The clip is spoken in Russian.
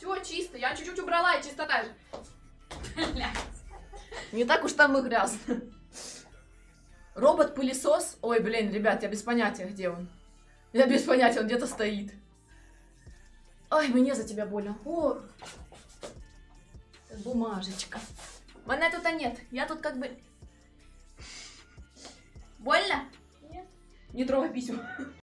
Все чисто, я чуть-чуть убрала, и чистота же. Блядь. Не так уж там и грязно. Робот-пылесос. Ой, блин, ребят, я без понятия, где он. Я без понятия, он где-то стоит. Ой, мне за тебя больно. О, бумажечка. Мене тут нет. Я тут как бы... Больно? Нет. Не трогай писю.